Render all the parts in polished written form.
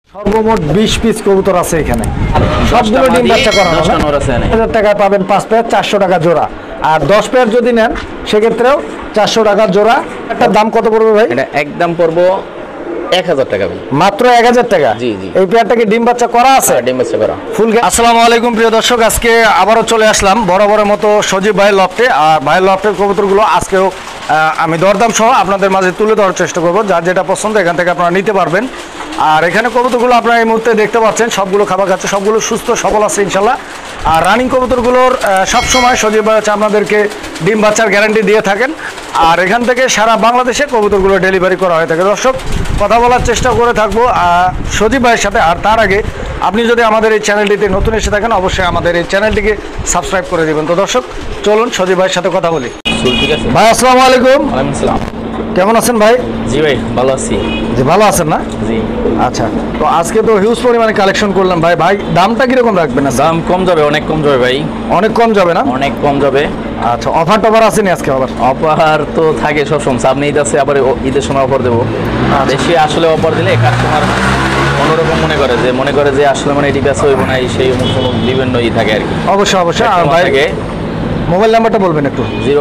সর্বমোট 20 পিস কবুতর আছে এখানে, সবগুলো ডিম বাচ্চা করা হবে। 1000 টাকায় পাবেন 5 পেয়ার, 400 টাকা জোড়া। আর 10 পেয়ার যদি নেন সেক্ষেত্রেও 400 টাকা জোড়া। একটা দাম কত পড়বে ভাই? এটা একদম পড়বো 1000 টাকা ভাই। মাত্র 1000 টাকা। জি জি। এই পেয়ারটা কি ডিম বাচ্চা করা আছে? ডিম বাচ্চা করা ফুল। আসসালামু আলাইকুম প্রিয় দর্শক, আজকে আবারও চলে আসলাম বরাবরের মতো সজীব ভাই লফটে। আর ভাই লফটের কবুতরগুলো আজকেও আমি দরদাম সহ আপনাদের মাঝে তুলে ধরার চেষ্টা করবো। যার যেটা পছন্দ এখান থেকে আপনারা নিতে পারবেন। আর এখানে কবুতরগুলো আপনারা এই মুহূর্তে দেখতে পাচ্ছেন, সবগুলো খাবার খাচ্ছে, সবগুলো সুস্থ সবল আছে ইনশাল্লাহ। আর রানিং কবুতরগুলোর সবসময় সজীব ভাই হচ্ছে আপনাদেরকে ডিম বাচ্চার গ্যারান্টি দিয়ে থাকেন। আর এখান থেকে সারা বাংলাদেশে কবুতরগুলো ডেলিভারি করা হয়ে থাকে। দর্শক, কথা বলার চেষ্টা করে থাকবো সজীব ভাইয়ের সাথে। আর তার আগে আপনি যদি আমাদের এই চ্যানেলটিতে নতুন এসে থাকেন, অবশ্যই আমাদের এই চ্যানেলটিকে সাবস্ক্রাইব করে দেবেন। তো দর্শক, চলুন সজীব ভাইয়ের সাথে কথা বলি। ঠিক আছে ভাই, আসসালামু আলাইকুম। ওয়ালাইকুম আসসালাম। কেমন আছেন ভাই? জি ভাই, ভালো আছি। জি, ভালো আছেন না? জি। আচ্ছা, তো আজকে তো হিউজ পরিমাণে কালেকশন করলাম ভাই। ভাই দামটা কিরকম রাখবেন? দাম কম যাবে, অনেক কম যাবে ভাই। অনেক কম যাবে না? অনেক কম যাবে। আচ্ছা, অফার টফার আছে নি আজকে? আবার অফার তো থাকে সবসময়, সামনে ঈদ আছে, আবার ঈদের সময় অফার দেবো। বেশি আসলে অফার দিলে কাস্টমার অন্যরকম মনে করে যে আসলে মানে এটি কাছে হইব না, সেই বিভিন্ন ই থাকে আর কি। অবশ্যই অবশ্যই। আর ভাই মোবাইল নাম্বারটা বলবেন একটু।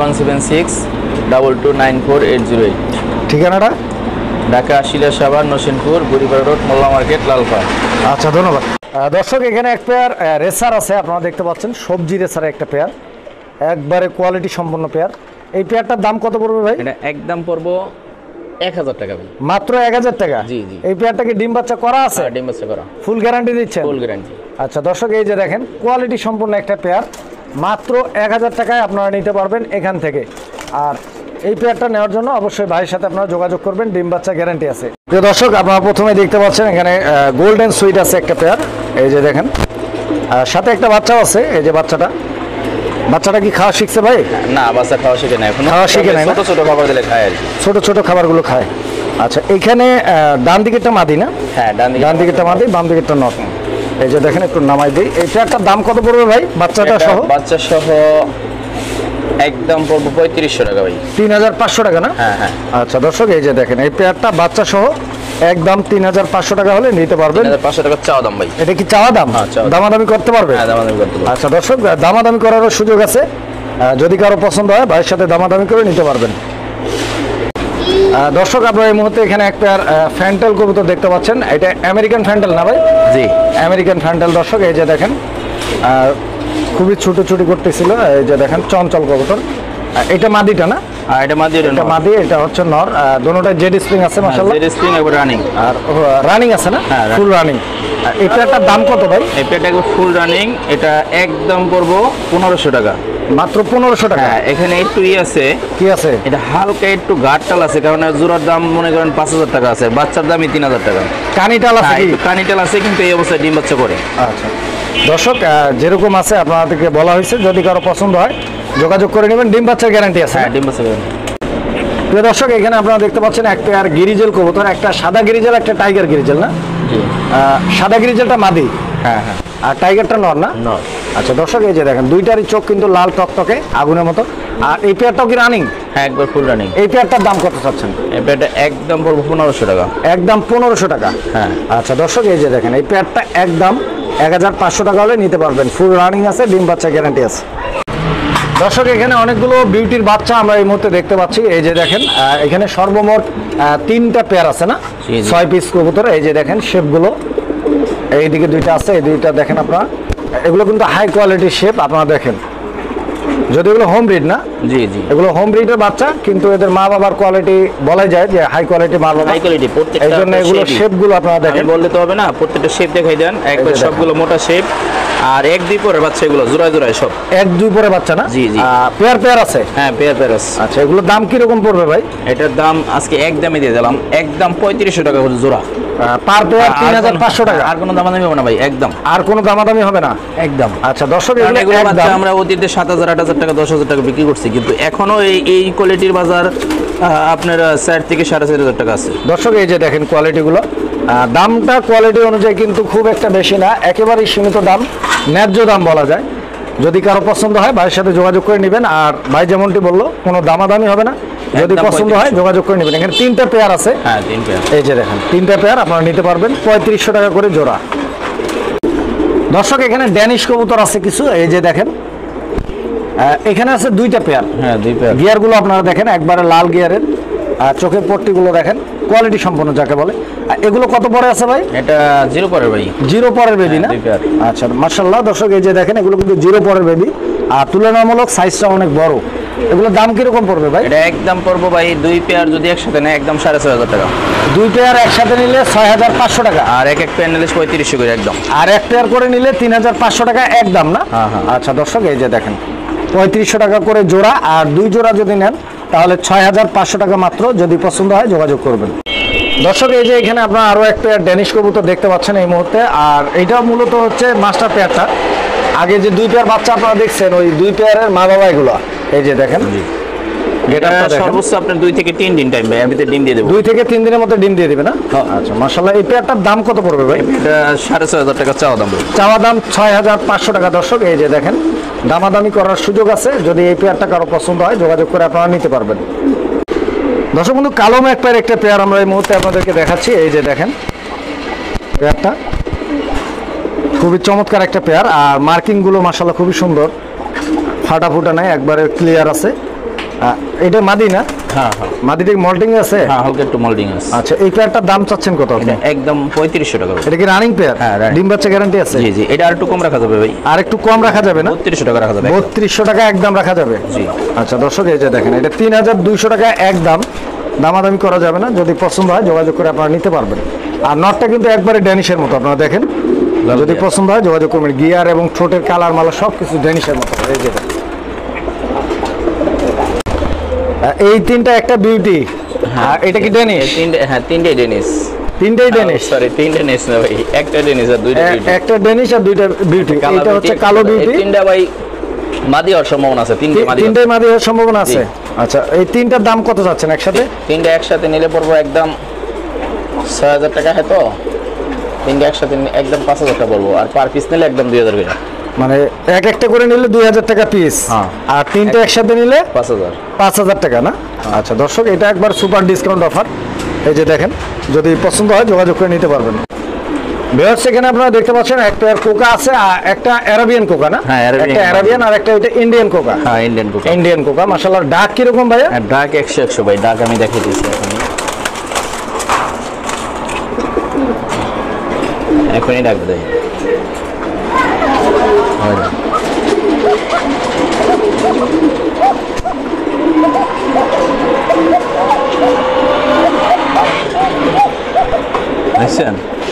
01762924808। ঠিকানাটা? ঢাকা শিলাসাবার, নসিনপুর, বুড়িপাড়া রোড, মোল্লা মার্কেট, লালপাড়। আচ্ছা, ধন্যবাদ। দর্শক, এখানে এক পেয়ার রেসার আছে, আপনারা দেখতে পাচ্ছেন সবজি রেসার একটা পেয়ার, একবারে কোয়ালিটি সম্পন্ন পেয়ার। এই পেয়ারটার দাম কত পড়বে ভাই? এটা একদম পড়বো 1000 টাকা ভাই। মাত্র 1000 টাকা? জি জি। এই পেয়ারটা কি ডিম বাচ্চা করা আছে? ডিম বাচ্চা করা। ফুল গ্যারান্টি দিচ্ছেন? Full guarantee. আচ্ছা দর্শক, এই যে দেখেন কোয়ালিটি সম্পন্ন একটা পেয়ার, মাত্র 1000 টাকায় আপনারা নিতে পারবেন এখান থেকে। আর এই পেয়ারটা নেওয়ার জন্য অবশ্যই ভাইয়ের সাথে আপনারা যোগাযোগ করবেন, ডিম বাচ্চা গ্যারান্টি আছে। প্রিয় দর্শক, আপনারা প্রথমে দেখতে পাচ্ছেন এখানে গোল্ডেন সুইট আছে একটা পেয়ার, এই যে দেখেন। সাথে একটা বাচ্চাও আছে, এই যে বাচ্চাটা কি খাওয়া শিখছে ভাই? না, বাচ্চা খাওয়া শিখে নাই এখন। খাওয়া শিখে নাই? ছোট ছোট খাবার দিলে খায় আর কি। ছোট ছোট খাবারগুলো খায়। আচ্ছা, এখানে ডান দিকেরটা মাদি না? হ্যাঁ, ডান দিকেরটা মাদি, বাম দিকেরটা নর। এই যে দেখেন, একটু নামাই দিই। এই পেয়ারটার দাম কত পড়বে ভাই বাচ্চাটা সহ? বাচ্চা সহ একদম পড়বো 3500 টাকা ভাই। 3500 টাকা না? হ্যাঁ হ্যাঁ। আচ্ছা দর্শক, এই যে দেখেন এই পেয়ারটা বাচ্চা সহ একদম 3500 টাকা হলে নিতে পারবেন। 3500 টাকা চাওয়া দাম ভাই। এটা কি চাওয়া দাম? হ্যাঁ, চাওয়া দাম। দামাদামি করতে পারবে? হ্যাঁ, দামাদামি করতে পারবে। আচ্ছা দর্শক, দামাদামি করারও সুযোগ আছে, যদি কারো পছন্দ হয় ভাইয়ের সাথে দামাদামি করে নিতে পারবেন। দর্শক, আপনারা এই মুহূর্তে এখানে এক পেয়ার ফ্যান্টেল কবুতর দেখতে পাচ্ছেন। এটা আমেরিকান ফ্যান্টেল না ভাই? জি, আমেরিকান ফ্যান্টেল। দর্শক, এই যে দেখেন খুবই ছুটোছুটি করতেছিল, এই যে দেখেন চঞ্চল কবুতর। এটা মাদিটা না? এটা মাদি। এটা মাদি, এটা হচ্ছে নর। দুটোটা জেড স্প্রিং আছে মাশাআল্লাহ। জেড স্প্রিং একবার রানিং। আর রানিং আছে না? হ্যাঁ, ফুল রানিং। এই পেয়ারটার দাম কত ভাই? এই পেয়ারটা একবার ফুল রানিং, এটা একদম পড়বো 1500 টাকা। মাত্র 1500 টাকা? হ্যাঁ, এখানে একটু আছে। কি আছে? এটা হালকা একটু ঘাটটাল আছে, কারণ জোড়ার দাম মনে করেন 5000 টাকা আছে, বাচ্চার দামই 3000 টাকা। কানিটাল আছে? একটু কানিটাল আছে, কিন্তু এই অবস্থায় ডিম বাচ্চা করে। আচ্ছা দর্শক, যেরকম আছে আপনাদেরকে বলা হয়েছে, যদি কারো পছন্দ হয় যোগাযোগ করে নেবেন, ডিম বাচ্চার গ্যারান্টি আছে। হ্যাঁ, ডিম বাচ্চা করে। প্রিয় দর্শক, এখানে আপনারা দেখতে পাচ্ছেন এক পেয়ার গিরিজেল কবুতর, একটা সাদা গিরিজেল, একটা টাইগার গিরিজেল না? জি। সাদা গিরিজেলটা মাদি, হ্যাঁ হ্যাঁ। আর টাইগারটা নর না? নর। আচ্ছা দর্শক, এই যে দেখেন দুইটারই চোখ কিন্তু লাল টকটকে আগুনের মতো। আর এই পেয়ারটাও কি রানিং? হ্যাঁ, একবার ফুল রানিং। এই পেয়ারটার দাম কত চাচ্ছেন? এই পেয়ারটা একদম পড়বো 1500 টাকা। একদম 1500 টাকা? হ্যাঁ। আচ্ছা দর্শক, এই যে দেখেন এই পেয়ারটা একদম 1500 টাকা হলে নিতে পারবেন, ফুল রানিং আছে, ডিম বাচ্চা গ্যারান্টি আছে। দর্শক, এখানে অনেকগুলো বিউটির বাচ্চা আমরা এই মুহূর্তে দেখতে পাচ্ছি। এই যে দেখেন এখানে সর্বমোট 3টা পেয়ার আছে না? 6 পিস কবুতর। এই যে দেখেন শেপগুলো, এইদিকে 2টা আছে, এই 2টা দেখেন আপনারা। এগুলো কিন্তু হাই কোয়ালিটির শেপ, আপনারা দেখেন। যদি এগুলো হোম ব্রিড না? জি জি। এগুলো হোম ব্রিডের বাচ্চা, কিন্তু এদের মা বাবার কোয়ালিটি বলা যায় যে হাই কোয়ালিটি মা বাবা। হাই কোয়ালিটি প্রত্যেকটা। এই জন্য এগুলো শেপগুলো আপনারা দেখেন। বললে তো হবে না, প্রত্যেকটা শেপ দেখাই দেন একবার, সবগুলো মোটা শেপ। আর 1-2 পরের বাচ্চা, এগুলো জোড়ায় জোড়ায় সব 1-2 পরে বাচ্চা না? জি জি। পেয়ার আছে? হ্যাঁ, পেয়ার আছে। আচ্ছা, এগুলোর দাম কিরকম পড়বে ভাই? এটার দাম আজকে একদমই দিয়ে দিলাম, একদম 3500 টাকা করে জোড়া। পার পেয়ার 3500 টাকা? আর কোনো দামাদামি হবে না ভাই, একদম। আর কোনো দামাদামি হবে না? একদম। আচ্ছা দর্শক, এগুলো বাচ্চা আমরা অতীতে 7000, 8000 টাকা, 10000 টাকা বিক্রি করছি, কিন্তু এখনো এই কোয়ালিটির বাজার আপনার 4 থেকে 4500 টাকা আছে। দর্শক, এই যে দেখেন কোয়ালিটিগুলো, দামটা কোয়ালিটি অনুযায়ী কিন্তু খুব একটা বেশি না, একেবারেই সীমিত দাম, ন্যায্য দাম বলা যায়। যদি কারো পছন্দ হয় ভাইয়ের সাথে যোগাযোগ করে নেবেন। আর ভাই যেমনটি বললো কোনো দামাদামি হবে না, যদি একদম পছন্দ হয় 3500 যোগাযোগ করে নেবেন। এখানে 3টা পেয়ার আছে, হ্যাঁ 3 পেয়ার। এই যে দেখেন 3টা পেয়ার আপনারা নিতে পারবেন 3500 টাকা করে জোড়া। দর্শক এখানে ড্যানিশ কবুতর আছে কিছু, এই যে দেখেন এখানে আছে 2টা পেয়ার। হ্যাঁ 2 পেয়ার। গিয়ারগুলো আপনারা দেখেন একবারে লাল গিয়ারের, আর চোখের পট্টিগুলো দেখেন কোয়ালিটি সম্পন্ন যাকে বলে। আর এগুলো কত পরে আছে ভাই? এটা 0 পরের ভাই। 0 পরের বেবি না? 2 পেয়ার। আচ্ছা মাশাআল্লাহ দর্শক এই যে দেখেন এগুলো কিন্তু 0 পরের বেবি, আর তুলনামূলক সাইজটা অনেক বড়। এগুলোর দাম কিরকম পড়বে ভাই? এটা একদম পড়বো ভাই 2 পেয়ার যদি একসাথে নেয় একদম 6500 টাকা। 2 পেয়ার একসাথে নিলে 6500 টাকা, আর এক পেয়ার নিলে 3500 করে একদম। আর এক পেয়ার করে নিলে 3500 টাকা একদম না? হ্যাঁ, হ্যাঁ। আচ্ছা দর্শক এই যে দেখেন 3500 টাকা করে জোড়া, আর 2 জোড়া যদি নেন তাহলে 6500 টাকা মাত্র। যদি পছন্দ হয় যোগাযোগ করবেন। দর্শক এই যে এখানে আপনারা আরো এক পেয়ার ড্যানিশ কবুতর দেখতে পাচ্ছেন এই মুহূর্তে, আর এটা মূলত হচ্ছে মাস্টার পেয়ারটা। আগে যে 2 পেয়ার বাচ্চা আপনারা দেখছেন ওই 2 পেয়ারের মা বাবা এগুলো, এই যে দেখেন এটা সর্বোচ্চ আপনার 2 থেকে 3 দিন টাইম ভাই, আমি তো ডিম দিয়ে দেবো। 2 থেকে 3 দিনের মধ্যে ডিম দিয়ে দিবে না? আচ্ছা মাশাআল্লাহ। এই পেয়ারটার দাম কত পড়বে ভাই? এটা 6500 টাকা চাওয়া দাম ভাই। চাওয়া দাম 6500 টাকা। দর্শক এই যে দেখেন দামাদামি করার সুযোগ আছে, যদি এই পেয়ারটা কারো পছন্দ হয় যোগাযোগ করে আপনারা নিতে পারবেন। দর্শক বন্ধু কালো ম্যাকপাইর একটা পেয়ার আমরা এই মুহূর্তে আপনাদেরকে দেখাচ্ছি, এই যে দেখেন পেয়ারটা খুবই চমৎকার একটা পেয়ার, আর মার্কিং গুলো মাশাআল্লাহ খুবই সুন্দর, ফাটা ফুটা নাই, একবারে ক্লিয়ার আছে। এটা মাদি না? হ্যাঁ হ্যাঁ মাদিটা মল্টিং আছে? হ্যাঁ হালকা একটু মোল্ডিং আছে। আচ্ছা এই পেয়ারটার দাম চাচ্ছেন কত আপনি? এটা একদম 3500 টাকা। এটা কি রানিং পেয়ার? হ্যাঁ, running। ডিম বাচ্চা গ্যারান্টি আছে? জি জি, এটা আর একটু কম রাখা যাবে ভাই। আর একটু কম রাখা যাবে না? 3200 টাকা রাখা যাবে। 3200 টাকা একদম রাখা যাবে? জি। আচ্ছা দর্শক এই যে দেখেন এটা 3200 টাকা একদম, দামাদামি করা যাবে না। যদি পছন্দ হয় যোগাযোগ করে আপনারা নিতে পারবেন। আর নটটা কিন্তু একবারে ড্যানিশের মতো, আপনারা দেখেন যদি পছন্দ হয় যোগাযোগ করবেন। গিয়ার এবং ঠোঁটের কালার মালা সব কিছু ড্যানিশের মতো। এই যে দেখেন। এই 3টা একটা বিউটি। আর এটা কি ড্যানিশ? হ্যাঁ 3টে ডেনিস। 3টাই ড্যানিশ? সরি 3টে ডেনিস না ভাই, একটা ডেনিস আর 2টা বিউটি। একটা ড্যানিশ আর 2টা বিউটি। এটা হচ্ছে কালো বিউটি। 3টা ভাই মাদি হওয়ার সম্ভাবনা আছে। 3টে মাদি। 3টাই মাদি হওয়ার সম্ভাবনা আছে? আচ্ছা এই 3টার দাম কত যাচ্ছেন একসাথে? 3টে একসাথে নিলে পড়বো একদম 6000 টাকা। হ্যাঁ তো 3টে একসাথে একদম 5000 টাকা পড়বো, আর পার পিস নিলে একদম 2000 করে। মানে একটা করে নিলে 2000 টাকা পিস, হ্যাঁ। আর 3টে একসাথে নিলে 5000। 5000 টাকা না? আচ্ছা দর্শক এটা একবার সুপার ডিসকাউন্ট অফার। এই যে দেখেন যদি পছন্দ হয় যোগাযোগ করে নিতে পারবেন। ভিউয়ার্স এখানে আপনারা দেখতে পাচ্ছেন একটা কোকা আছে, আর একটা অ্যারাবিয়ান কোকা না? হ্যাঁ, Arabian একটা অ্যারাবিয়ান আর একটা এটা ইন্ডিয়ান কোকা। হ্যাঁ ইন্ডিয়ান কোকা। ইন্ডিয়ান কোকা মাশাআল্লাহ। ডাক কি রকম ভাইয়া? ডাক 100 ভাই, ডাক আমি দেখিয়ে দিচ্ছি এখনই ডাক দেয়। দেখছেন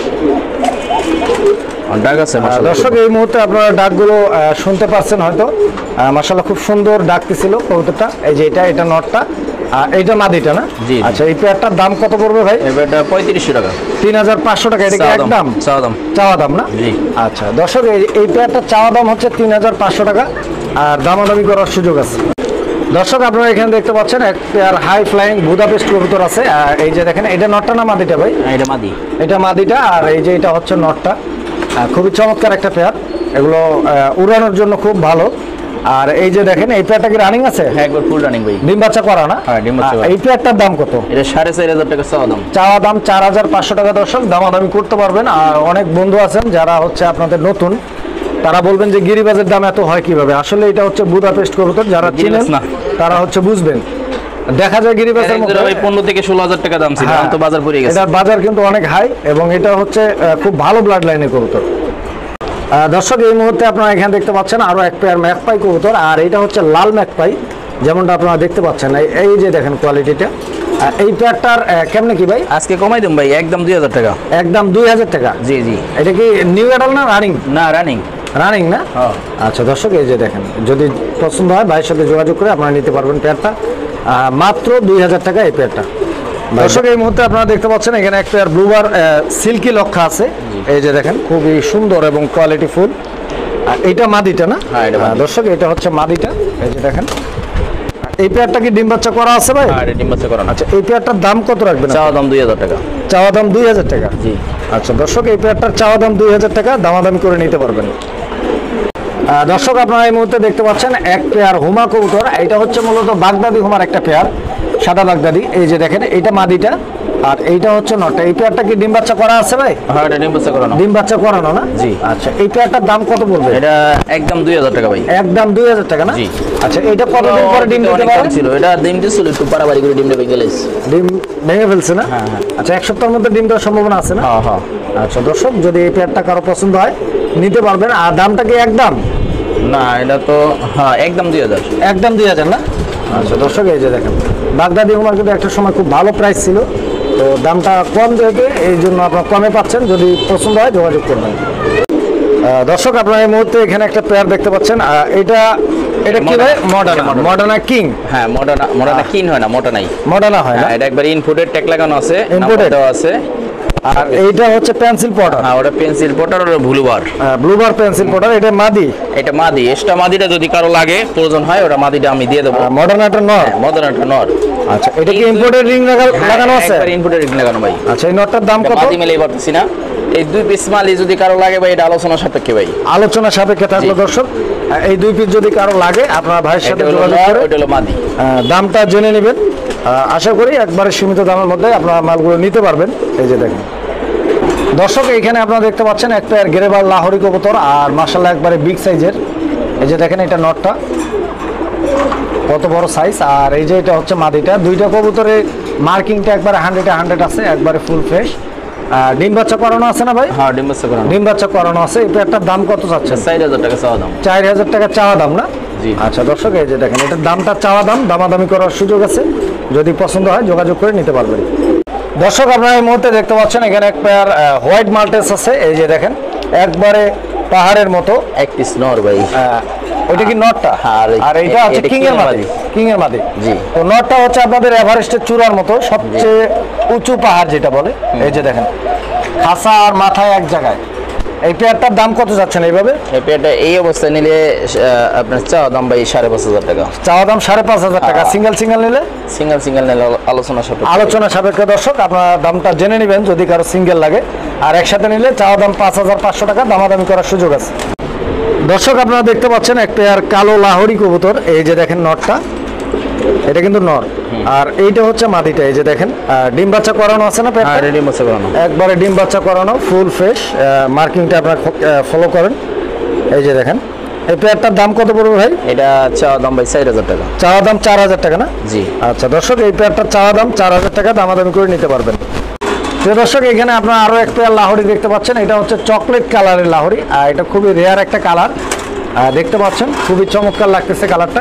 ডাক আছে মাশাআল্লাহ। দর্শক এই মুহূর্তে আপনারা ডাকগুলো শুনতে পাচ্ছেন হয়তো, মাশাআল্লাহ খুব সুন্দর ডাক দিছিল কবুতরটা। এই যে এটা নটটা, আর এইটা মাদিটা না? জি। আচ্ছা এই পেয়ারটার দাম কত পড়বে ভাই? এটা 3500 টাকা। 3500 টাকা। এটা কি একদম চাওয়া দাম? চাওয়া দাম না? জি। আচ্ছা দর্শক এই পেয়ারটার চাওয়া দাম হচ্ছে 3500 টাকা, আর দামাদামি করার সুযোগ আছে। দর্শক আপনারা এখানে দেখতে পাচ্ছেন এক পেয়ার হাই ফ্লাইং বুদাপেস্ট কবুতর আছে। এই যে দেখেন এটা নটটা না মাদিটা ভাই? এটা মাদি। এটা মাদিটা, আর এই যে এটা হচ্ছে নটটা। খুবই চমৎকার একটা পেয়ার, এগুলো উড়ানোর জন্য খুব ভালো। আর এই যে দেখেন এই পেয়ারটা কি রানিং আছে? হ্যাঁ একবার ফুল রানিং ভাই। ডিম বাচ্চা করা না? হ্যাঁ ডিম বাচ্চা করা। এই পেয়ারটার দাম কত? এটা 4500 টাকা চাওয়া দাম। চাওয়া দাম 4500 টাকা। দর্শক দামাদামি করতে পারবেন। আর অনেক বন্ধু আছেন যারা হচ্ছে আপনাদের নতুন, তারা বলবেন যে গিরিবাজের দাম এত হয় কিভাবে। আসলে এটা হচ্ছে বুদাপেস্ট কবুতর, যারা চিনেন না তারা হচ্ছে বুঝবেন। দেখা যায় গিরিবাজের মতো ভাই 15 থেকে 16000 টাকা দাম ছিল, এখন তো বাজার পড়ে গেছে। এটার বাজার কিন্তু অনেক হাই, এবং এটা হচ্ছে খুব ভালো ব্লাড লাইনের কবুতর। দর্শক এই মুহূর্তে আপনারা এখানে দেখতে পাচ্ছেন আরো এক পেয়ার ম্যাকপাই কবুতর, আর এটা হচ্ছে লাল ম্যাকপাই যেমনটা আপনারা দেখতে পাচ্ছেন। এই যে দেখেন কোয়ালিটিটা। এই পেয়ারটার কেমনে কি ভাই? আজকে কমাই দেন ভাই, একদম 2000 টাকা। একদম 2000 টাকা? জি জি। এটা কি নিউ অ্যাডাল না রানিং? না রানিং। রানিং না? আচ্ছা দর্শক এই যে দেখেন যদি পছন্দ হয় ভাইয়ের সাথে যোগাযোগ করে আপনারা নিতে পারবেন পেয়ারটা, মাত্র 2000 টাকা এই পেয়ারটা। দর্শক এই মুহূর্তে আপনারা দেখতে পাচ্ছেন এখানে একটা ব্লুবার সিল্কি লক্ষা আছে। এই যে দেখেন খুবই সুন্দর এবং কোয়ালিটি ফুল। এইটা মাদিটা না? হ্যাঁ এটা মাদি। দর্শক এটা হচ্ছে মাদিটা। এই যে দেখেন এই পেয়ারটা কি ডিম বাচ্চা করা আছে ভাই? হ্যাঁ ডিম বাচ্চা করা। আচ্ছা এই পেয়ারটার দাম কত রাখবেন? চাওয়া দাম 2000 টাকা। চাওয়া দাম 2000 টাকা? জি। আচ্ছা দর্শক এই পেয়ারটার চাওয়া দাম 2000 টাকা, দামাদামি করে নিতে পারবেন। দর্শক আপনারা এই মুহূর্তে দেখতে পাচ্ছেন এক পেয়ার হুমা কবুতর। এটা হচ্ছে মূলত বাগদাদি হুমার একটা পেয়ার, সাদা বাগদাদি। এই যে দেখেন এটা মাদিটা আর এইটা হচ্ছে নটটা। এই পেয়ারটা কি ডিম বাচ্চা করা আছে ভাই? হ্যাঁ, এটা ডিম বাচ্চা করানো। ডিম বাচ্চা করানো না? জি। আচ্ছা, এই পেয়ারটার দাম কত পড়বে? এটা একদম 2000 টাকা ভাই। একদম 2000 টাকা না? জি। আচ্ছা, এটা কতদিন পরে ডিম দিতে পারে? ছিল এটা ডিম দিছিল, একটু পারাবাড়ি করে ডিমটা ভেঙে গেছে। ডিম ভেঙে ফেলছে না? হ্যাঁ, হ্যাঁ। আচ্ছা, এক সপ্তাহের মধ্যে ডিম দেওয়ার সম্ভাবনা আছে না? হ্যাঁ হ্যাঁ। আচ্ছা দর্শক, যদি এই পেয়ারটা কারো পছন্দ হয় নিতে পারবেন। আর দামটা কি একদম? না, এটা তো হ্যাঁ একদম 2000। একদম 2000 না? আচ্ছা দর্শক, এই যে দেখেন বাগদাদি হুমার কিন্তু একটা সময় খুব ভালো প্রাইস ছিল, তো দামটা কম যেতে এই জন্য আপনারা কমে পাচ্ছেন। যদি পছন্দ হয় যোগাযোগ করবেন। দর্শক আপনারা এই মুহূর্তে এখানে একটা পেয়ার দেখতে পাচ্ছেন। এটা কি ভাই? মডার্না কিং। হ্যাঁ, মডার্না কিং হয় না, মডার্নাই। মডার্না হয় না? এটা একবার ইনপুটেড ট্যাগ লাগানো আছে, Imported? দেওয়া আছে। আর এইটা হচ্ছে পেন্সিল পটার। হ্যাঁ, ওটা পেন্সিল পটার আর ব্লুবার। ব্লুবার পেন্সিল পটার। এটা মাদি। এটা মাদি। এক্সট্রা মাদিটা যদি কারো লাগে প্রয়োজন হয়, ওটা মাদিটা আমি দিয়ে দেবো। মডার্নাটা নর? মডার্নাটা নর। আচ্ছা, এটা কি ইম্পোর্টেড রিং লাগানো আছে? একবার ইনপুটেড রিং লাগানো ভাই। আচ্ছা, এই নটটার দাম কত? মাদি মেলেই পারতেছি না। এই 2 পিস মালি যদি কারো লাগে ভাই, এটা আলোচনা সাপেক্ষে ভাই। আলোচনা সাপেক্ষে থাকলো দর্শক। এই 2 পিস যদি কারো লাগে আপনারা ভাইয়ের সাথে যোগাযোগ করে ওটা হলো মাদি। দামটা জেনে নেবেন। আশা করি একবারে সীমিত দামের মধ্যে আপনারা মালগুলো নিতে পারবেন। এই যে দেখেন দর্শক, এখানে আপনারা দেখতে পাচ্ছেন একটা পেয়ার গেরেবার লাহোরি কবুতর, আর মাশাআল্লাহ একবারে বিগ সাইজের। এই যে দেখেন এটা নটটা কত বড় সাইজ, আর এই যে এটা হচ্ছে মাদিটা। দুইটা কবুতরের মার্কিংটা একবারে 100 আছে, একবারে ফুল ফ্রেশ। ডিম বাচ্চা করানো আছে না ভাই? হ্যাঁ, ডিম বাচ্চা করানো। ডিম বাচ্চা করানো আছে। এই পেয়ারটার দাম কত চাচ্ছেন? 4000 টাকা চাওয়া দাম। 4000 টাকা চাওয়া দাম না? জি। আচ্ছা দর্শক, এই যে দেখেন এটার দামটা চাওয়া দাম, দামাদামি করার সুযোগ আছে। যদি পছন্দ হয় যোগাযোগ করে নিতে পারবেন। দর্শক আপনারা এই মুহূর্তে দেখতে পাচ্ছেন এখানে এক পেয়ার হোয়াইট মাল্টেস আছে। এই যে দেখেন একবারে পাহাড়ের মতো। এক পিস নর ভাই। ওইটা কি নটটা? আর এইটা হচ্ছে কিং এর মাদি। কিং এর মাদি। জি। তো নটটা হচ্ছে আপনাদের এভারেস্টের চূড়ার মতো, সবচেয়ে উঁচু পাহাড় যেটা বলে। এই যে দেখেন খাসা আর মাথায় এক জায়গায়। এই পেয়ারটার দাম কত যাচ্ছেন এইভাবে? এই পেয়ারটা এই অবস্থায় নিলে আপনার চাওয়া দাম ভাই 5500 টাকা। চাওয়া দাম 5500 টাকা। সিঙ্গেল নিলে? সিঙ্গেল নিলে আলোচনা সাপেক্ষে। আলোচনা সাপেক্ষে দর্শক, আপনারা দামটা জেনে নেবেন যদি কারো সিঙ্গেল লাগে। আর একসাথে নিলে চাওয়া দাম 5500 টাকা, দামাদামি করার সুযোগ আছে। দর্শক আপনারা দেখতে পাচ্ছেন এক পেয়ার কালো লাহোরি কবুতর। এই যে দেখেন নটটা, এটা কিন্তু নর। আর এইটা হচ্ছে মাদিটা। এই যে দেখেন ডিম বাচ্চা করানো আছে না? হ্যাঁ, ডিম বাচ্চা করানো। একবারে ডিম বাচ্চা করানো, ফুল ফ্রেশ। মার্কিংটা আপনারা ফলো করেন। এই যে দেখেন এই পেয়ারটার দাম কত পড়বে ভাই? এটা চাওয়া দাম ভাই 4000 টাকা। চাওয়া দাম 4000 টাকা না? জি। আচ্ছা দর্শক, এই পেয়ারটার চাওয়া দাম 4000 টাকা, দামাদামি করে নিতে পারবেন। প্রিয় দর্শক, এখানে আপনারা আরো এক পেয়ার লাহোরি দেখতে পাচ্ছেন। এটা হচ্ছে চকলেট কালারের লাহোরি, আর এটা খুবই রেয়ার একটা কালার। দেখতে পাচ্ছেন খুবই চমৎকার লাগতেছে কালারটা।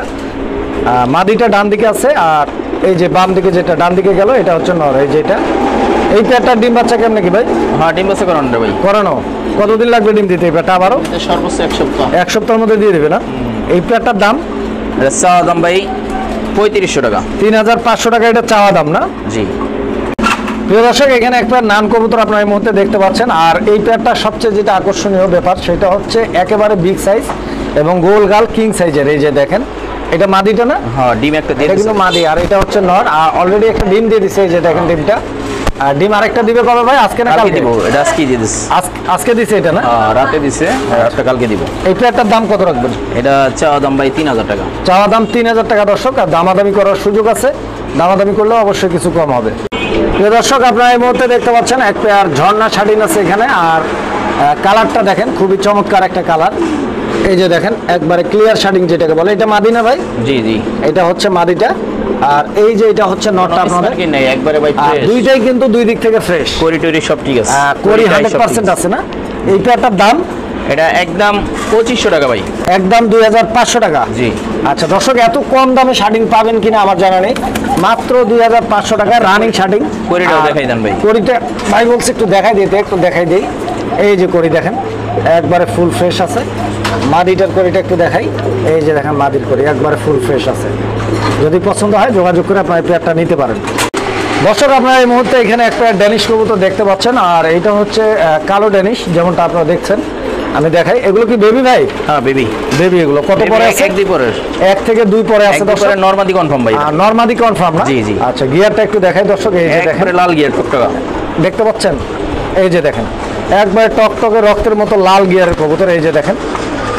মাদিটা ডান দিকে আছে, আর এই যে বাম দিকে যেটা ডান দিকে গেল এটা হচ্ছে নর। এই যে এটা, এই পেয়ারটার ডিম বাচ্চা কেমন কি ভাই? হ্যাঁ, ডিম বাচ্চা করানো ভাই। করানো। কতদিন লাগবে ডিম দিতে এই পেয়ারটা? আবারও সর্বোচ্চ 1 সপ্তাহ। 1 সপ্তাহের মধ্যে দিয়ে দেবে না? এই পেয়ারটার দাম? এটা চাওয়া দাম ভাই 3500 টাকা। 3500 টাকা এটা চাওয়া দাম না? জি। প্রিয় দর্শক, এখানে একটা নান কবুতর আপনারা এই মুহূর্তে দেখতে পাচ্ছেন। আর এই পেয়ারটা সবচেয়ে যেটা আকর্ষণীয় ব্যাপার সেটা হচ্ছে একেবারে বিগ সাইজ এবং গোল গাল কিং সাইজের। এই যে দেখেন এটা মাদিটা না? হ্যাঁ, ডিম একটা দিয়ে এটা কিন্তু মাদি, আর এটা হচ্ছে নর। আর অলরেডি একটা ডিম দিয়ে দিছে। এই যে দেখেন ডিমটা। আর ডিম আরেকটা দিবে কবে ভাই? আজকে না কালকে দিব? এটা আজকে দিয়ে দিস। আজকে দিছে এটা না? রাতে দিছে, আজকে কালকে দিব। এই পেয়ারটার দাম কত রাখবেন? এটা চাওয়া দাম ভাই 3000 টাকা। চাওয়া দাম 3000 টাকা দর্শক, আর দামাদামি করার সুযোগ আছে। দামাদামি করলেও অবশ্যই কিছু কম হবে। প্রিয় দর্শক, আপনারা এই মুহূর্তে দেখতে পাচ্ছেন এক পেয়ার ঝর্ণা শাড়িন আছে এখানে। আর কালারটা দেখেন খুবই চমৎকার একটা কালার। এই যে দেখেন একবারে ক্লিয়ার শাড়িং যেটাকে বলে। এটা মাদি না ভাই? জি জি। এটা হচ্ছে মাদিটা, আর এই যে এটা হচ্ছে নটটা আপনাদের। কি নাই, একবারে ভাই ফ্রেশ। দুইটাই কিন্তু দুই দিক থেকে ফ্রেশ। কোরি টোরি সব ঠিক আছে। কোরি 100% আছে না? এই পেয়ারটার দাম? এটা একদম 2500 টাকা ভাই। একদম 2500 টাকা। জি। আচ্ছা দর্শক, এত কম দামে শার্টিং পাবেন কিনা আমার জানা নেই। মাত্র 2500 টাকা রানিং শার্টিং। কোরিটাও দেখাই দেন ভাই। কোরিটা ভাই বলছে একটু দেখাই দিতে, একটু দেখাই দেই। এই যে কোরি দেখেন একবারে ফুল ফ্রেশ আছে। মাদিটার কোরিটা একটু দেখাই। এই যে দেখেন মাদির কোরি একবারে ফুল ফ্রেশ আছে। যদি পছন্দ হয় যোগাযোগ করে আপনার এই পেয়ারটা নিতে পারেন। দর্শক, আপনারা এই মুহূর্তে এখানে একটা ড্যানিশ কবুতর দেখতে পাচ্ছেন। আর এইটা হচ্ছে কালো ড্যানিশ, যেমনটা আপনারা দেখছেন। আমি দেখাই। এগুলো কি বেবি ভাই? হ্যাঁ, বেবি। বেবি। এগুলো কত পরে আছে? 1 পরে। 1 থেকে 2 পরে আছে দর্শক। নরমাদি কনফার্ম ভাই। নরমাদি কনফার্ম না? জি জি। আচ্ছা, গিয়ারটা একটু দেখাই দর্শক। এই যে দেখেন লাল গিয়ার টকটকা দেখতে পাচ্ছেন। এই যে দেখেন একবারে টকটকে রক্তের মতো লাল গিয়ারের কবুতর। এই যে দেখেন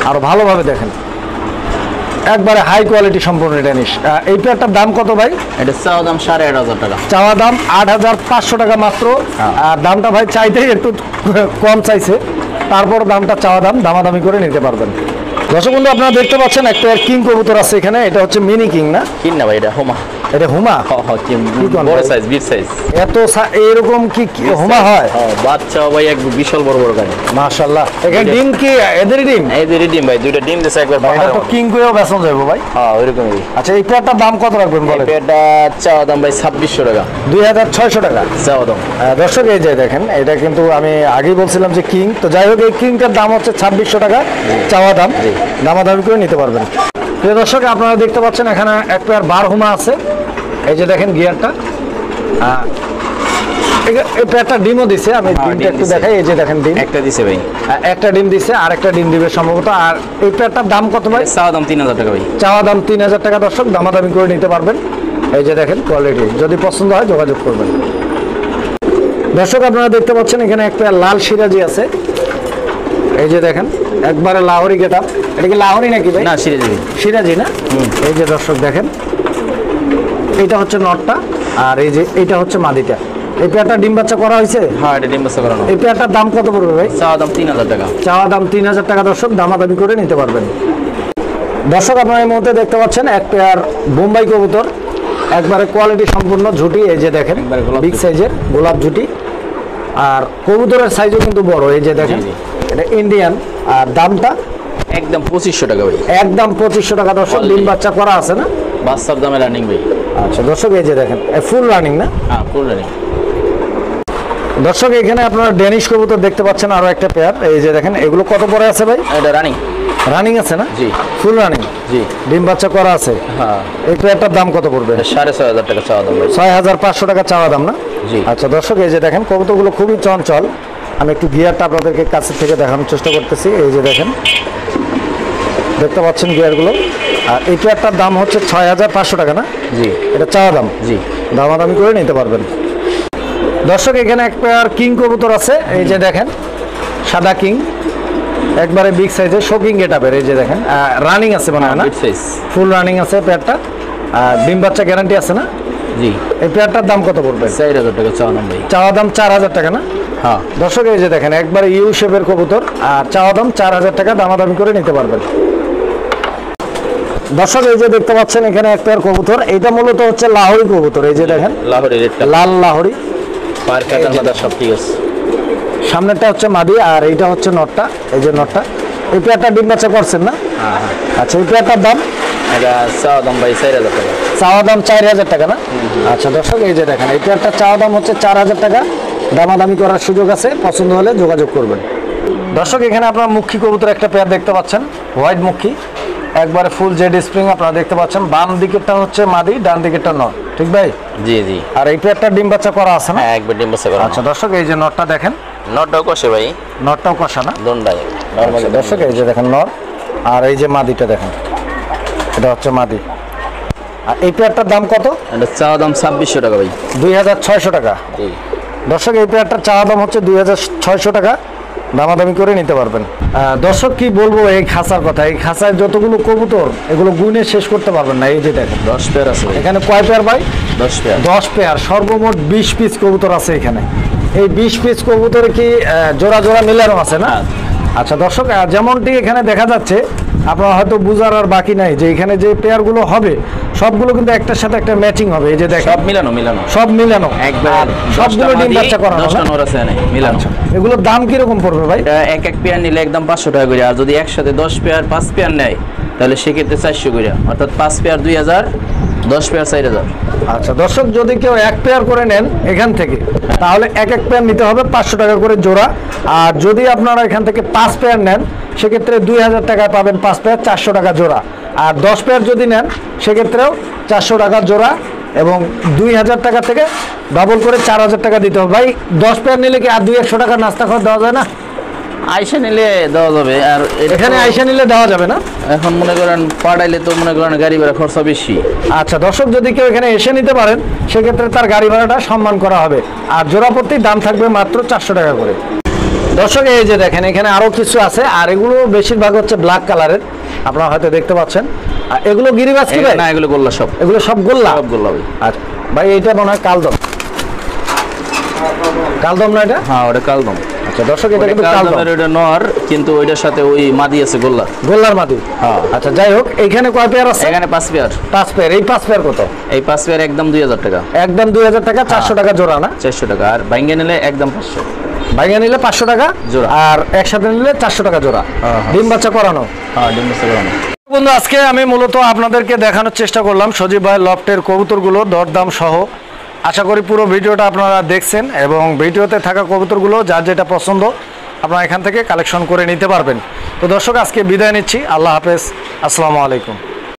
আরো ভালোভাবে দেখেন, একবারে হাই কোয়ালিটি সম্পূর্ণ ড্যানিশ। এই পেয়ারটার দাম কত ভাই? এটা চাওয়া দাম 8,500 টাকা। চাওয়া দাম 8,500 টাকা মাত্র। আর দামটা ভাই চাইতেই একটু কম চাইছে, তারপর দামটা চাওয়া দাম, দামাদামি করে নিতে পারবেন। দর্শক বন্ধু, আপনারা দেখতে পাচ্ছেন একটা কিং কবুতর আছে এখানে, এটা হচ্ছে মিনি কিং না? কিন না ভাই, এটা হোমা। এটা হুমা? বড় সাইজ, বিগ সাইজ। এত এরকম কি হুমা হয়? বাচ্চা ভাই এক বিশাল বড় বড় গাড়ি। মাশাআল্লাহ। এখানে ডিম কি এদেরই ডিম? এদেরই ডিম ভাই, দুইটা ডিম দিছে একবার। এটা তো কিং কইও বেচন যাবে ভাই। হ্যাঁ ওইরকমই। আচ্ছা, এই পেয়ারটার দাম কত রাখবেন বলেন? এটা চাওয়া দাম ভাই 2,600 টাকা। 2,600 টাকা চাওয়া দাম। দর্শক এই যে দেখেন, এটা কিন্তু আমি আগেই বলছিলাম যে কিং, তো যাই হোক এই কিংটার দাম হচ্ছে 2,600 টাকা চাওয়া দাম, দামাদামি করে নিতে পারবেন। প্রিয় দর্শক, আপনারা দেখতে পাচ্ছেন এখানে এক পেয়ার বার হুমা আছে, এই যে দেখেন গিয়ারটা। এই পেয়ারটা ডিমও দিছে, আমি ডিমটা একটু দেখাই। এই যে দেখেন ডিম একটা দিছে ভাই, একটা ডিম দিছে, আর একটা ডিম দিবে সম্ভবত। আর এই পেয়ারটার দাম কত ভাই? চাওয়া দাম 3,000 টাকা ভাই। চাওয়া দাম 3,000 টাকা। দর্শক, দামাদামি করে নিতে পারবেন। এই যে দেখেন কোয়ালিটি, যদি পছন্দ হয় যোগাযোগ করবেন। দর্শক, আপনারা দেখতে পাচ্ছেন এখানে একটা লাল সিরাজি আছে, এই যে দেখেন একবারে লাহোরি গেট আপ। এটা কি লাহোরি নাকি ভাই? না, সিরাজি। সিরাজি না? এই যে দর্শক দেখেন, এটা হচ্ছে নটটা, আর এই যে এইটা হচ্ছে মাদিটা। এই পেয়ারটা ডিম বাচ্চা করা হয়েছে? হ্যাঁ, এটা ডিম বাচ্চা করানো। এই পেয়ারটার দাম কত পড়বে ভাই? চাওয়া দাম 3,000 টাকা। চাওয়া দাম 3,000 টাকা। দর্শক, দামাদামি করে নিতে পারবেন। দর্শক, আপনারা এই মুহূর্তে দেখতে পাচ্ছেন এক পেয়ার বোম্বাই কবুতর, একবারে কোয়ালিটি সম্পূর্ণ ঝুটি। এই যে দেখেন বিগ সাইজের গোলাপ ঝুটি, আর কবুতরের সাইজও কিন্তু বড়। এই যে দেখেন, এটা ইন্ডিয়ান। আর দামটা একদম 2,500 টাকা ভাই। একদম 2,500 টাকা। দর্শক, ডিম বাচ্চা করা আছে না? বাচ্চার দামে রানিং ভাই। আচ্ছা দর্শক, এই যে দেখেন ফুল রানিং না? হ্যাঁ, ফুল রানিং। দর্শক, এখানে আপনারা ড্যানিশ কবুতর দেখতে পাচ্ছেন আরো একটা পেয়ার। এই যে দেখেন, এগুলো কত পরে আছে ভাই? এটা রানিং। রানিং আছে না? জি। Full running? জি। ডিম বাচ্চা করা আছে? হ্যাঁ। এই পেয়ারটার দাম কত পড়বে? 6,500 টাকা চাওয়া দাম ভাই। 6,500 টাকা চাওয়া দাম না? জি। আচ্ছা দর্শক, এই যে দেখেন কবুতরগুলো খুবই চঞ্চল। আমি একটু গিয়ারটা আপনাদেরকে কাছে থেকে দেখানোর চেষ্টা করতেছি। এই যে দেখেন, দেখতে পাচ্ছেন গিয়ারগুলো। আর এই পেয়ারটার দাম হচ্ছে 6,500 টাকা না? জি। এটা চাওয়া দাম? জি। দামাদামি করে নিতে পারবেন। দর্শক, এখানে এক পেয়ার কিং কবুতর আছে, এই যে দেখেন সাদা কিং, একবারে বিগ সাইজের শোকিং গেটআপের। এই যে দেখেন রানিং আছে মনে হয় না? Big size. ফুল রানিং আছে পেয়ারটা। আর ডিম বাচ্চা গ্যারান্টি আছে না? জি। এই পেয়ারটার দাম কত পড়বে? 4,000 টাকা চাওয়া দাম ভাই। চাওয়া দাম 4,000 টাকা না? হ্যাঁ। দর্শক, এই যে দেখেন একবারে ইউ শেপের কবুতর, আর চাওয়া দাম 4,000 টাকা, দামাদামি করে নিতে পারবেন। দর্শক, এই যে দেখতে পাচ্ছেন এখানে এক পেয়ার কবুতর, এটা মূলত হচ্ছে লাহোরি কবুতর। এই যে দেখেন লাহোরি রেডটা, লাল লাহোরি, পার কাটার মাথা সব ঠিক আছে। সামনেরটা হচ্ছে মাদি, আর এইটা হচ্ছে নটটা। এই যে নটটা, এই পেয়ারটা ডিম বাচ্চা করছেন না? হ্যাঁ হ্যাঁ। আচ্ছা, এই পেয়ারটার দাম? এটা চাওয়া দাম ভাই 4,000 টাকা। চাওয়া দাম 4,000 টাকা না? আচ্ছা দর্শক, এই যে দেখেন এই পেয়ারটা চাওয়া দাম হচ্ছে 4,000 টাকা, দামাদামি করার সুযোগ আছে, পছন্দ হলে যোগাযোগ করবেন। দর্শক, এখানে আপনারা মুখী কবুতর একটা পেয়ার দেখতে পাচ্ছেন, হোয়াইট মুখী, একবারে ফুল জেড স্প্রিং আপনারা দেখতে পাচ্ছেন। বাম দিকেরটা হচ্ছে মাদি, ডান দিকেরটা নর, ঠিক ভাই? জি জি। আর এই পেয়ারটা ডিম বাচ্চা করা আছে না? হ্যাঁ, একবার ডিম বাচ্চা করা। আচ্ছা দর্শক, এই যে নরটা দেখেন, নটটাও কষে ভাই, নরটাও কষা না? দন্ডাই আচ্ছা, নরমালি। দর্শক, এই যে দেখেন নর, আর এই যে মাদিটা দেখেন, এটা হচ্ছে মাদি। আর এই পেয়ারটার দাম কত? এটা চাওয়া দাম 2,600 টাকা ভাই। 2,600 টাকা। জি। দর্শক, এই পেয়ারটার চাওয়া দাম হচ্ছে 2,600 টাকা, দামাদামি করে নিতে পারবেন। দর্শক, কি বলবো এই খাঁচার কথা, এই খাঁচায় যতগুলো কবুতর, এগুলো গুনে শেষ করতে পারবেন না। এই যে দেখেন 10 পেয়ার আছে ভাই। এখানে কয় পেয়ার ভাই? 10 পেয়ার। 10 পেয়ার, সর্বমোট 20 পিস কবুতর আছে এখানে। এই 20 পিস কবুতরে কি জোড়া জোড়া মিলানো আছে না? আচ্ছা দর্শক, যেমনটি এখানে দেখা যাচ্ছে, আপনারা হয়তো বুঝার আর বাকি নাই যে এখানে যে পেয়ারগুলো হবে সবগুলো কিন্তু একটার সাথে একটা ম্যাচিং হবে। এই যে দেখেন সব মিলানো মিলানো। সব মিলানো, একবার সবগুলো ডিম বাচ্চা করানো। 10টা নর আছে এখানে মিলানো। এগুলোর দাম কিরকম পড়বে ভাই? এটা এক পেয়ার নিলে একদম 500 টাকা করে, আর যদি একসাথে 10 পেয়ার 5 পেয়ার নেয় তাহলে সেক্ষেত্রে 400 করে, অর্থাৎ 5 পেয়ার 2,000, 10 পেয়ার 4,000। আচ্ছা দর্শক, যদি কেউ এক পেয়ার করে নেন এখান থেকে, তাহলে এক পেয়ার নিতে হবে 500 টাকা করে জোড়া। আর যদি আপনারা এখান থেকে 5 পেয়ার নেন, সেক্ষেত্রে 2,000 টাকায় পাবেন 5 পেয়ার, 400 টাকা জোড়া। আর 10 পেয়ার যদি নেন, সেক্ষেত্রেও 400 টাকা জোড়া, এবং 2,000 টাকা থেকে ডাবল করে 4,000 টাকা দিতে হবে। ভাই 10 পেয়ার নিলে কি আর 200-100 টাকা নাস্তা খাওয়া দেওয়া যায় না? আইসা নিলে দেওয়া যাবে, আর এখানে আইসা নিলে দেওয়া যাবে না? এখন মনে করেন পাঠাইলে তো মনে করেন গাড়ি ভাড়া খরচা বেশি। আচ্ছা দর্শক, যদি কেউ এখানে এসে নিতে পারেন, সেক্ষেত্রে তার গাড়ি ভাড়াটা সম্মান করা হবে। আর জোড়া প্রতি দাম থাকবে মাত্র 400 টাকা করে। দর্শক এই যে দেখেন এখানে আরো কিছু আছে, আর এগুলো বেশিরভাগ হচ্ছে ব্ল্যাক কালারের, আপনারা হয়তো দেখতে পাচ্ছেন। আর এগুলো গিরিবাজ কি ভাই? না, এগুলো গোল্লা সব। এগুলো সব গোল্লা? সব গোল্লা ভাই। আচ্ছা ভাই, এটা মনে হয় কালদম। কালদম না এটা? হ্যাঁ, ওটা কালদম। আচ্ছা দর্শক, এটা কিন্তু কালদম। কালদমের ওটা নর, কিন্তু ওইটার সাথে ওই মাদি আছে গোল্লা। গোল্লার মাদি। হ্যাঁ। আচ্ছা যাই হোক, এইখানে কয় পেয়ার আছে? এখানে 5 পেয়ার। 5 পেয়ার। এই 5 পেয়ার কত? এই 5 পেয়ার একদম 2000 টাকা। একদম 2000 টাকা, 400 টাকা জোড়া না? 400 টাকা। আর ভাঙ্গে নিলে একদম 500। ভাইয়া নিলে 500 টাকা জোড়া, আর একসাথে নিলে 400 টাকা জোড়া। হ্যাঁ। ডিম বাচ্চা করানো? হ্যাঁ, ডিম বাচ্চা করানো। বন্ধু, আজকে আমি মূলত আপনাদেরকে দেখানোর চেষ্টা করলাম সজীব ভাই লফটের কবুতরগুলো দরদাম সহ। আশা করি পুরো ভিডিওটা আপনারা দেখছেন, এবং ভিডিওতে থাকা কবুতরগুলো যার যেটা পছন্দ আপনারা এখান থেকে কালেকশন করে নিতে পারবেন। তো দর্শক, আজকে বিদায় নিচ্ছি। আল্লাহ হাফেজ, আসসালামু আলাইকুম।